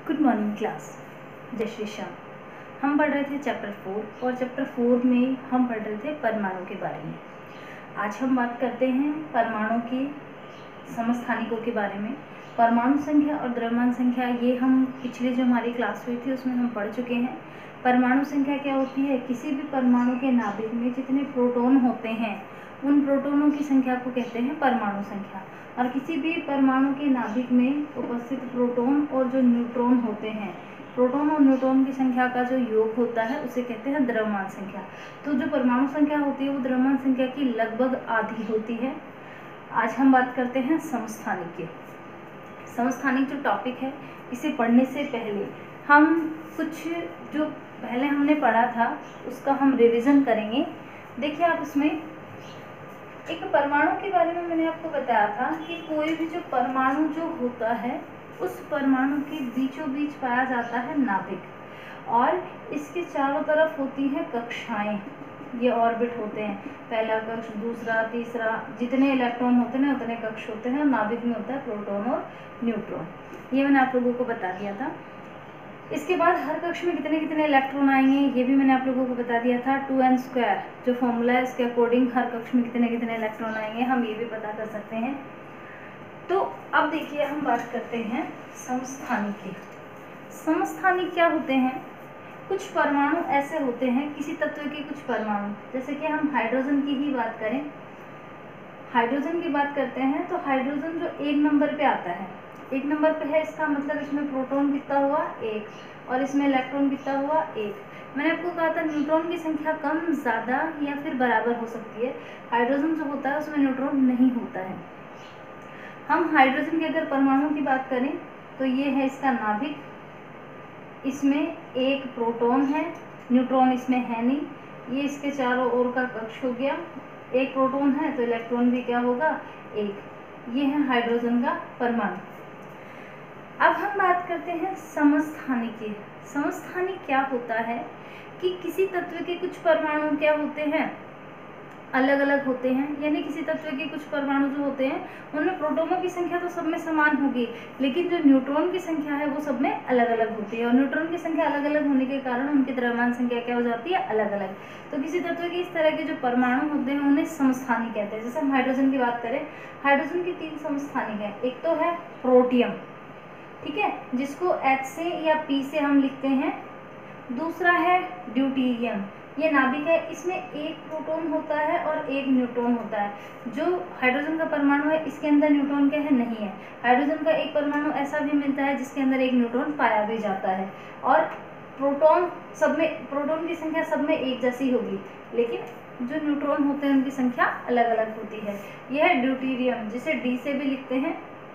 Good morning class. जय श्री श्याम। हम पढ़ रहे थे चैप्टर 4 और चैप्टर 4 में हम पढ़ रहे थे परमाणु के बारे में। आज हम बात करते हैं परमाणु के समस्थानिकों के बारे में। परमाणु संख्या और द्रव्यमान संख्या ये हम पिछले जो हमारी क्लास हुई थी उसमें हम पढ़ चुके हैं। परमाणु संख्या क्या होती है? किसी भी परमाणु के नाभिक में जितने प्रोटॉन होते हैं उन प्रोटॉनों की संख्या को कहते हैं परमाणु संख्या। और किसी भी परमाणु के नाभिक में उपस्थित प्रोटॉन और जो न्यूट्रॉन होते हैं, प्रोटॉन और न्यूट्रॉन की संख्या का जो योग होता है उसे कहते हैं द्रव्यमान संख्या। तो जो परमाणु संख्या होती है वो द्रव्यमान संख्या की लगभग आधी होती है। आज हम बात करते हैं समस्थानिक की। समस्थानिक जो टॉपिक है इसे पढ़ने से पहले हम कुछ जो पहले हमने पढ़ा था उसका हम रिवीजन करेंगे। देखिए आप इसमें एक परमाणु के बारे में मैंने आपको बताया था कि कोई भी जो परमाणु जो होता है उस परमाणु के बीचों बीच पाया जाता है नाभिक और इसके चारों तरफ होती हैं कक्षाएं। ये ऑर्बिट होते हैं, पहला कक्ष, दूसरा, तीसरा, जितने इलेक्ट्रॉन होते हैं उतने कक्ष होते हैं और नाभिक में होता है प्रोटॉन और न्यूट्रॉन। ये मैंने आप लोगों को बता दिया था। इसके बाद हर कक्ष में कितने कितने इलेक्ट्रॉन आएंगे ये भी मैंने आप लोगों को बता दिया था। 2n² जो फॉर्मूला है इसके अकॉर्डिंग हर कक्ष में कितने कितने इलेक्ट्रॉन आएंगे हम ये भी पता कर सकते हैं। तो अब देखिए हम बात करते हैं समस्थानिक की। समस्थानिक क्या होते हैं? कुछ परमाणु ऐसे होते हैं, किसी तत्व के कुछ परमाणु, जैसे कि हम हाइड्रोजन की ही बात करें, हाइड्रोजन की बात करते हैं तो हाइड्रोजन जो 1 नंबर पे आता है, 1 नंबर पे है, इसका मतलब इसमें प्रोटॉन कितना हुआ 1 और इसमें इलेक्ट्रॉन कितना हुआ 1। मैंने आपको कहा था न्यूट्रॉन की संख्या कम, ज़्यादा या फिर बराबर हो सकती है। हाइड्रोजन जो होता है उसमें न्यूट्रॉन नहीं होता है। हम हाइड्रोजन के अगर परमाणु की बात करें तो ये है इसका नाभिक, इसमें 1 प्रोटॉन है, न्यूट्रॉन इसमें है नहीं। ये इसके चारों ओर का कक्ष हो गया, 1 प्रोटॉन है तो इलेक्ट्रॉन भी क्या होगा 1। ये है हाइड्रोजन का परमाणु। अब हम बात करते हैं समस्थानिक की। समस्थानिक क्या होता है कि किसी तत्व के कुछ परमाणु क्या होते हैं, अलग अलग होते हैं। यानी किसी तत्व के कुछ परमाणु जो होते हैं उनमें प्रोटॉनों की संख्या तो सब में समान होगी, लेकिन जो न्यूट्रॉन की संख्या है वो सब में अलग अलग होती है। और न्यूट्रॉन की संख्या अलग अलग होने के कारण उनकी द्रव्यमान संख्या क्या हो जाती है, अलग अलग। तो किसी तत्व के इस तरह के जो परमाणु होते हैं उन्हें समस्थानिक कहते हैं। जैसे हम हाइड्रोजन की बात करें, हाइड्रोजन की 3 समस्थानिक है। एक तो है प्रोटियम, ठीक है, जिसको H से या P से हम लिखते हैं। दूसरा है ड्यूटेरियम, ये नाभिक है, इसमें 1 प्रोटॉन होता है और 1 न्यूट्रॉन होता है। जो हाइड्रोजन का परमाणु है इसके अंदर न्यूट्रॉन क्या है, नहीं है। हाइड्रोजन का एक परमाणु ऐसा भी मिलता है जिसके अंदर 1 न्यूट्रॉन पाया भी जाता है। और प्रोटॉन सब में, प्रोटॉन की संख्या सब में एक जैसी होगी, लेकिन जो न्यूट्रॉन होते हैं उनकी संख्या अलग अलग होती है। यह है ड्यूटेरियम, जिसे D से भी लिखते हैं।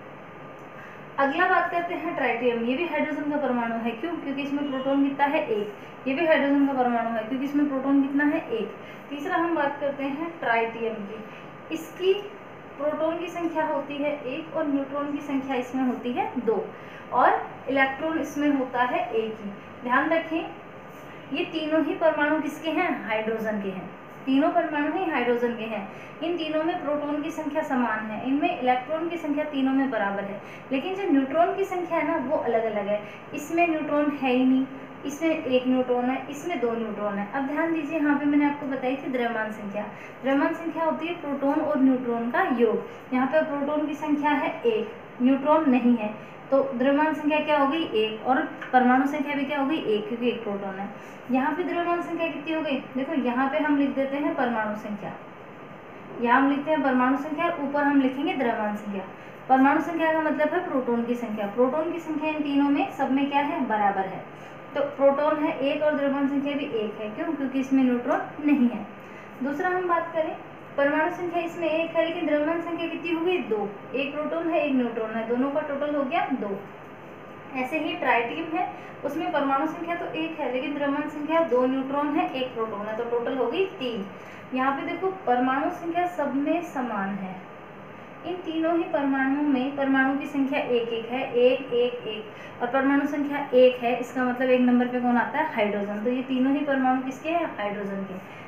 अगला बात करते हैं ट्राइटियम। ये भी हाइड्रोजन का परमाणु है। क्यों? क्योंकि इसमें प्रोटॉन कितना है 1। ये भी हाइड्रोजन का परमाणु है क्योंकि इसमें प्रोटॉन कितना है 1। तीसरा हम बात करते हैं ट्राइटियम की। इसकी प्रोटॉन की संख्या होती है 1 और न्यूट्रॉन की संख्या इसमें होती है 2 और इलेक्ट्रॉन इसमें होता है 1 ही। ध्यान रखें ये तीनों ही परमाणु किसके हैं, हाइड्रोजन के हैं। तीनों परमाणु ही हाइड्रोजन के हैं। इन तीनों में प्रोटॉन की संख्या समान है, इनमें इलेक्ट्रॉन की संख्या तीनों में बराबर है, लेकिन जो न्यूट्रॉन की संख्या है ना वो अलग अलग है। इसमें न्यूट्रॉन है ही नहीं, इसमें 1 न्यूट्रॉन है, इसमें 2 न्यूट्रॉन है। अब ध्यान दीजिए, यहाँ पे मैंने आपको बताई थी द्रव्यमान संख्या। द्रव्यमान संख्या होती है प्रोटॉन और न्यूट्रॉन का योग। यहाँ पे प्रोटॉन की संख्या है 1, न्यूट्रॉन नहीं है, तो द्रव्यमान संख्या क्या हो गई 1 और परमाणु संख्या भी क्या हो गई 1 क्योंकि 1 प्रोटॉन है। यहाँ पे द्रव्यमान संख्या कितनी हो गई, देखो यहाँ पे हम लिख देते हैं परमाणु संख्या, यहाँ हम लिखते हैं परमाणु संख्या और ऊपर हम लिखेंगे द्रव्यमान संख्या। परमाणु संख्या का मतलब है प्रोटॉन की संख्या। प्रोटॉन की संख्या इन तीनों में सब में क्या है, बराबर है। तो प्रोटॉन है 1 और द्रव्यमान संख्या भी 1 है। क्यों? क्योंकि इसमें न्यूट्रॉन नहीं है। दूसरा हम बात करें, परमाणु संख्या इसमें 1 है लेकिन द्रव्यमान संख्या कितनी हो गई 2। 1 प्रोटॉन है 1 न्यूट्रॉन है, दोनों का टोटल हो गया 2। ऐसे ही ट्राइटियम है, उसमें परमाणु संख्या तो 1 है लेकिन द्रव्यमान संख्या 2 न्यूट्रॉन है 1 प्रोटॉन है, तो टोटल हो गई 3। यहाँ पे देखो परमाणु संख्या सब में समान है। इन तीनों ही परमाणुओं में परमाणु की संख्या 1 है, 1 1 1 और परमाणु संख्या 1 है। इसका मतलब 1 नंबर पे कौन आता है, हाइड्रोजन। तो ये तीनों ही परमाणु किसके हैं, हाइड्रोजन के।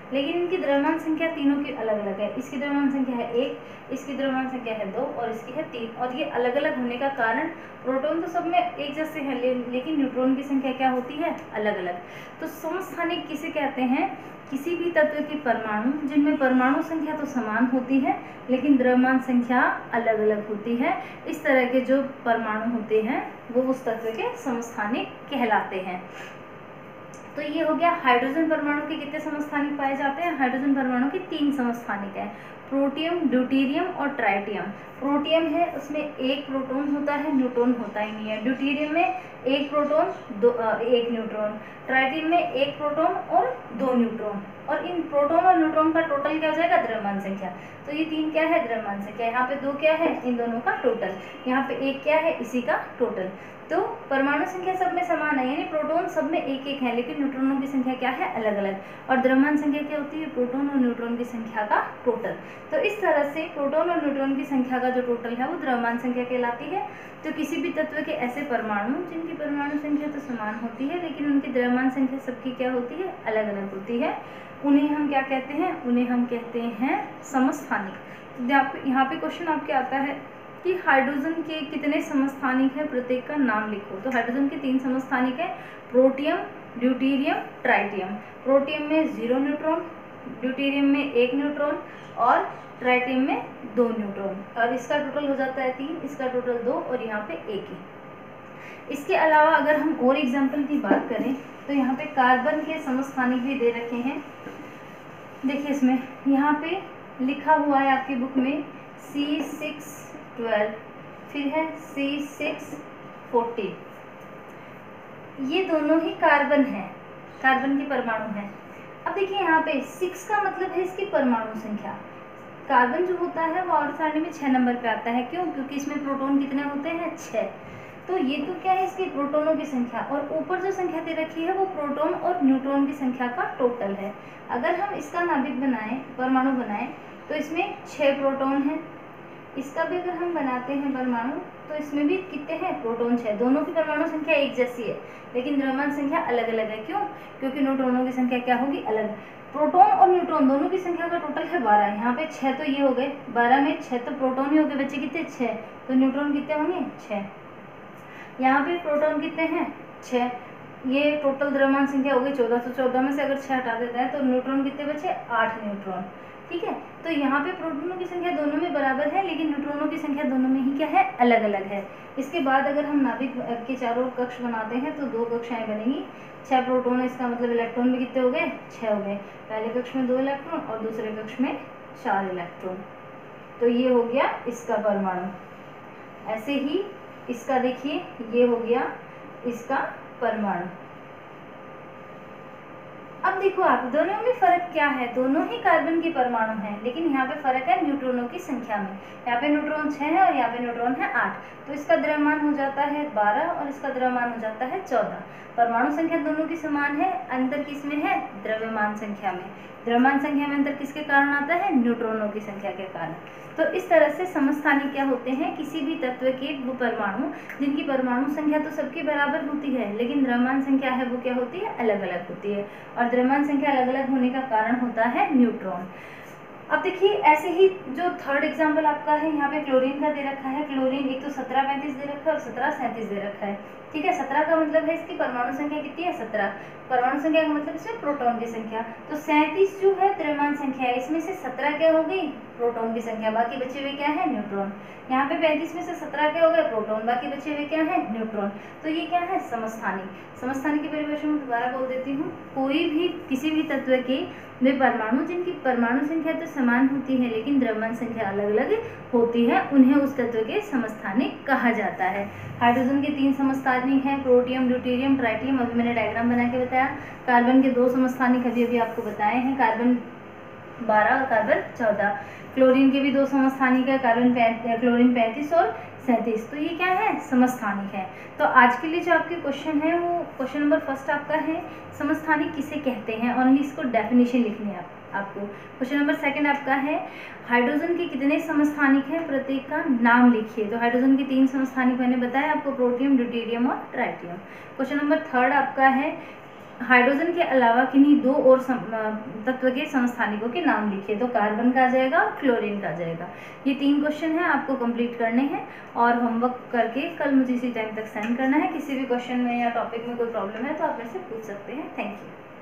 लेकिन इनकी द्रव्यमान संख्या तीनों की अलग अलग है। इसकी द्रव्यमान संख्या है 1, इसकी द्रव्यमान संख्या है 2 और इसकी है 3। और ये अलग अलग होने का कारण, प्रोटॉन तो सब में एक जैसे हैं लेकिन न्यूट्रॉन की संख्या क्या होती है, अलग अलग। तो समस्थानिक किसे कहते हैं, किसी भी तत्व के परमाणु जिनमें परमाणु संख्या तो समान होती है लेकिन द्रव्यमान संख्या अलग अलग होती है, इस तरह के जो परमाणु होते हैं वो उस तत्व के समस्थानिक कहलाते हैं। तो ये हो गया हाइड्रोजन परमाणु के कितने समस्थानिक पाए जाते हैं। हाइड्रोजन परमाणु के 3 समस्थानिक है, प्रोटियम, ड्यूटेरियम और ट्राइटियम। प्रोटियम है उसमें 1 प्रोटॉन होता है, न्यूट्रॉन होता ही नहीं है। ड्यूटेरियम में 1 प्रोटॉन 1 न्यूट्रॉन। ट्राइटियम में 1 प्रोटॉन और 2 न्यूट्रॉन। और इन प्रोटॉन और न्यूट्रॉन का टोटल क्या हो जाएगा, द्रव्यमान संख्या। तो ये 3 क्या है, द्रव्यमान संख्या। यहाँ पे 2 क्या है, इन दोनों का टोटल। यहाँ पे 1 क्या है, इसी का टोटल। तो परमाणु संख्या सब में समान है, यानी प्रोटॉन सब में 1-1 है लेकिन न्यूट्रॉनों की संख्या क्या है, अलग अलग। और द्रव्यमान संख्या क्या होती है, प्रोटॉन और न्यूट्रॉन की संख्या का टोटल। तो इस तरह से प्रोटॉन और न्यूट्रॉन की संख्या का जो टोटल है वो द्रव्यमान संख्या कहलाती है। तो किसी भी तत्व के ऐसे परमाणु जिनकी परमाणु संख्या तो समान होती है लेकिन उनकी द्रव्यमान संख्या सबकी क्या होती है, अलग अलग होती है, उन्हें हम क्या कहते हैं, उन्हें हम कहते हैं समस्थानिक। तो यहाँ पे क्वेश्चन आपके आता है कि हाइड्रोजन के कितने समस्थानिक हैं, प्रत्येक का नाम लिखो। तो हाइड्रोजन के 3 समस्थानिक हैं, प्रोटियम, ड्यूटेरियम, ट्राइटियम। प्रोटियम में 0 न्यूट्रॉन, ड्यूटेरियम में 1 न्यूट्रॉन और ट्राइटियम में 2 न्यूट्रॉन। और इसका टोटल हो जाता है 3, इसका टोटल 2 और यहाँ पे 1 है। इसके अलावा अगर हम और एग्जाम्पल की बात करें तो यहाँ पे कार्बन के समस्थानिक भी दे रखे हैं। देखिए इसमें यहाँ पे लिखा हुआ है आपकी बुक में C612, फिर है C614। ये दोनों ही कार्बन है, कार्बन के परमाणु हैं। अब देखिए यहाँ पे 6 का मतलब है इसकी परमाणु संख्या। कार्बन जो होता है वो आवर्त सारणी में 6 नंबर पे आता है। क्यों, क्योंकि इसमें प्रोटॉन कितने होते हैं, 6। तो ये तो क्या है, इसकी प्रोटॉनों की संख्या। और ऊपर जो संख्या दे रखी है वो प्रोटॉन और न्यूट्रॉन की संख्या का टोटल है। अगर हम इसका नाभिक बनाएं, परमाणु बनाएं, तो इसमें 6 प्रोटॉन हैं। इसका भी अगर हम बनाते हैं परमाणु तो इसमें भी कितने हैं, प्रोटॉन 6। दोनों की परमाणु संख्या एक जैसी है लेकिन द्रव्यमान संख्या अलग अलग है। क्यों, क्योंकि न्यूट्रॉनों की संख्या क्या होगी, अलग। प्रोटॉन और न्यूट्रॉन दोनों की संख्या का टोटल है 12। यहाँ पे 6 तो ये हो गए, 12 में 6 तो प्रोटॉन ही हो गए, बच्चे कितने, 6। तो न्यूट्रॉन कितने होंगे, 6। यहाँ पे प्रोटॉन कितने हैं, 6। ये टोटल द्रव्यमान संख्या हो गई 14। तो 14 में से अगर 6 हटा देता है तो न्यूट्रॉन कितने बचे, 8 न्यूट्रॉन। ठीक है, तो यहाँ पे प्रोटॉनों की संख्या दोनों में बराबर है लेकिन न्यूट्रॉनों की संख्या दोनों में ही क्या है, अलग अलग है। इसके बाद अगर हम नाभिक के चारों कक्ष बनाते हैं तो 2 कक्षाएं बनेंगी। 6 प्रोटॉन है, इसका मतलब इलेक्ट्रॉन भी कितने हो गए, 6 हो गए। पहले कक्ष में 2 इलेक्ट्रॉन और दूसरे कक्ष में 4 इलेक्ट्रॉन। तो ये हो गया इसका परमाणु। ऐसे ही इसका देखिए, ये हो गया इसका परमाणु। अब देखो आप, दोनों में फर्क क्या है, दोनों ही कार्बन के परमाणु हैं लेकिन यहाँ पे फर्क है न्यूट्रॉनों की संख्या में। यहाँ पे न्यूट्रॉन 6 है और यहाँ पे न्यूट्रॉन है 8। तो इसका द्रव्यमान हो जाता है 12 और इसका द्रव्यमान हो जाता है 14। परमाणु संख्या दोनों की समान है, अंतर किसमें है, द्रव्यमान संख्या में। द्रव्यमान संख्या में अंतर किसके कारण आता है, न्यूट्रॉनों की संख्या के कारण। तो इस तरह से समस्थानिक क्या होते हैं, किसी भी तत्व के वो परमाणु जिनकी परमाणु संख्या तो सबकी बराबर होती है लेकिन द्रव्यमान संख्या है वो क्या होती है, अलग अलग होती है। और द्रव्यमान संख्या अलग अलग होने का कारण होता है न्यूट्रॉन। अब देखिए ऐसे ही जो थर्ड एग्जाम्पल आपका है, यहाँ पे क्लोरीन का दे रखा है। क्लोरीन एक तो 1735 दे रखा है और 1737 दे रखा है। ठीक है, 17 का मतलब है इसकी परमाणु संख्या कितनी है, 17। परमाणु संख्या का मतलब इसमें प्रोटॉन की संख्या। तो 37 जो है द्रव्यमान संख्या है, इसमें से 17 क्या हो गई, प्रोटॉन की संख्या। बाकी बचे हुए क्या है, न्यूट्रॉन। यहाँ पे 35 में से 17 क्या हो गए, प्रोटॉन। बाकी बचे हुए क्या है, न्यूट्रॉन। तो ये क्या है, समस्थानिक। समस्थानिक की परिभाषा में दोबारा बोल देती हूँ, कोई भी किसी भी तत्व के वे परमाणु जिनकी परमाणु संख्या तो समान होती है लेकिन द्रव्यमान संख्या अलग अलग होती है, उन्हें उस तत्व के समस्थानिक कहा जाता है। हाइड्रोजन के 3 समस्थानिक हैं, प्रोटियम, ड्यूटेरियम, ट्राइटियम। अभी मैंने डायग्राम बना के बताया। कार्बन के 2 समस्थानिक अभी आपको बताए हैं, कार्बन 12 और कार्बन 14। क्लोरीन के भी 2 समस्थानिक है, क्लोरीन 35 और 37। तो ये क्या है, समस्थानिक है। तो आज के लिए जो आपके क्वेश्चन है वो क्वेश्चन नंबर 1 आपका है, समस्थानिक किसे कहते हैं, और इसको डेफिनेशन लिखनी है आपको। क्वेश्चन नंबर 2 आपका है, हाइड्रोजन के कितने समस्थानिक हैं, प्रत्येक का नाम लिखिए। तो हाइड्रोजन के 3 समस्थानिक मैंने बताया आपको, प्रोटियम, ड्यूटेरियम और ट्राइटियम। क्वेश्चन नंबर 3 आपका है, हाइड्रोजन के अलावा किन्हीं 2 और तत्व के समस्थानिकों के नाम लिखिए। तो कार्बन का आ जाएगा, क्लोरीन का आ जाएगा। ये 3 क्वेश्चन हैं, आपको कंप्लीट करने हैं और होमवर्क करके कल मुझे इसी टाइम तक सेंड करना है। किसी भी क्वेश्चन में या टॉपिक में कोई प्रॉब्लम है तो आप मेरे से पूछ सकते हैं। Thank you.